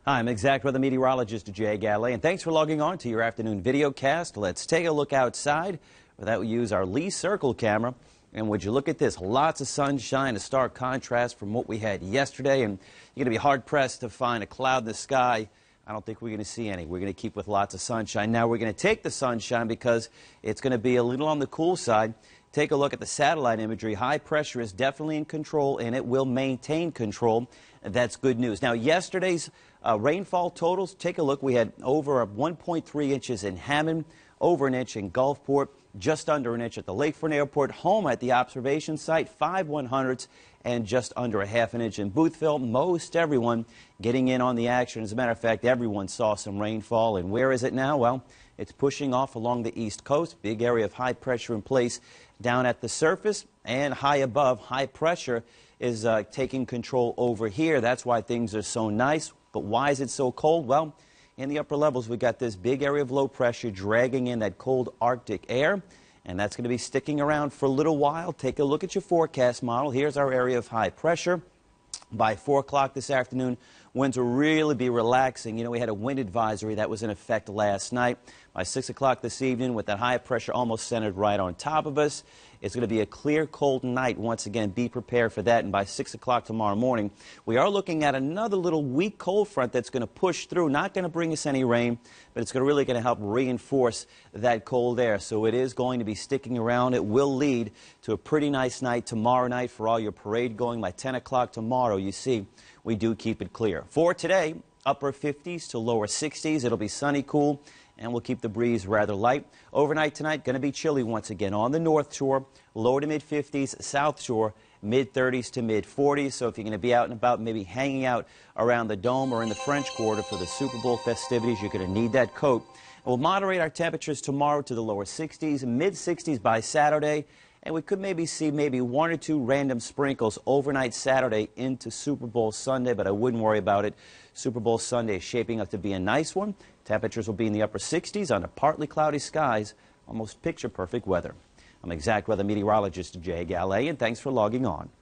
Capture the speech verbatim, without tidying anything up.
Hi, I'm exact weather meteorologist Jay Gallet, and thanks for logging on to your afternoon video cast. Let's take a look outside. For that, we use our Lee Circle camera. And would you look at this? Lots of sunshine, a stark contrast from what we had yesterday. And you're going to be hard-pressed to find a cloud in the sky. I don't think we're going to see any. We're going to keep with lots of sunshine. Now, we're going to take the sunshine because it's going to be a little on the cool side. Take a look at the satellite imagery. High pressure is definitely in control, and it will maintain control. That's good news. Now, yesterday's uh, rainfall totals, take a look. We had over one point three inches in Hammond, over an inch in Gulfport, just under an inch at the Lakefront Airport, home at the observation site, five one-hundredths, and just under a half an inch in Boothville. Most everyone getting in on the action. As a matter of fact, everyone saw some rainfall. And where is it now? Well, it's pushing off along the east coast. Big area of high pressure in place down at the surface, and high above. High pressure is uh, taking control over here. That's why things are so nice. But why is it so cold? Well, in the upper levels, we've got this big area of low pressure dragging in that cold Arctic air, and that's going to be sticking around for a little while. Take a look at your forecast model. Here's our area of high pressure. By four o'clock this afternoon, winds will really be relaxing. You know, we had a wind advisory that was in effect last night. By six o'clock this evening, with that high pressure almost centered right on top of us, it's going to be a clear, cold night. Once again, be prepared for that. And by six o'clock tomorrow morning, we are looking at another little weak cold front that's going to push through. Not going to bring us any rain, but it's going to really going to help reinforce that cold air. So it is going to be sticking around. It will lead to a pretty nice night tomorrow night for all your parade going. By ten o'clock tomorrow, you see, we do keep it clear. For today, upper fifties to lower sixties. It'll be sunny, cool, and we'll keep the breeze rather light. Overnight tonight, going to be chilly once again on the north shore, low to mid fifties, south shore, mid thirties to mid forties. So if you're going to be out and about, maybe hanging out around the Dome or in the French Quarter for the Super Bowl festivities, you're going to need that coat. And we'll moderate our temperatures tomorrow to the lower sixties, mid sixties by Saturday. And we could maybe see maybe one or two random sprinkles overnight Saturday into Super Bowl Sunday, but I wouldn't worry about it. Super Bowl Sunday is shaping up to be a nice one. Temperatures will be in the upper sixties under partly cloudy skies, almost picture-perfect weather. I'm exact weather meteorologist Jay Gallet, and thanks for logging on.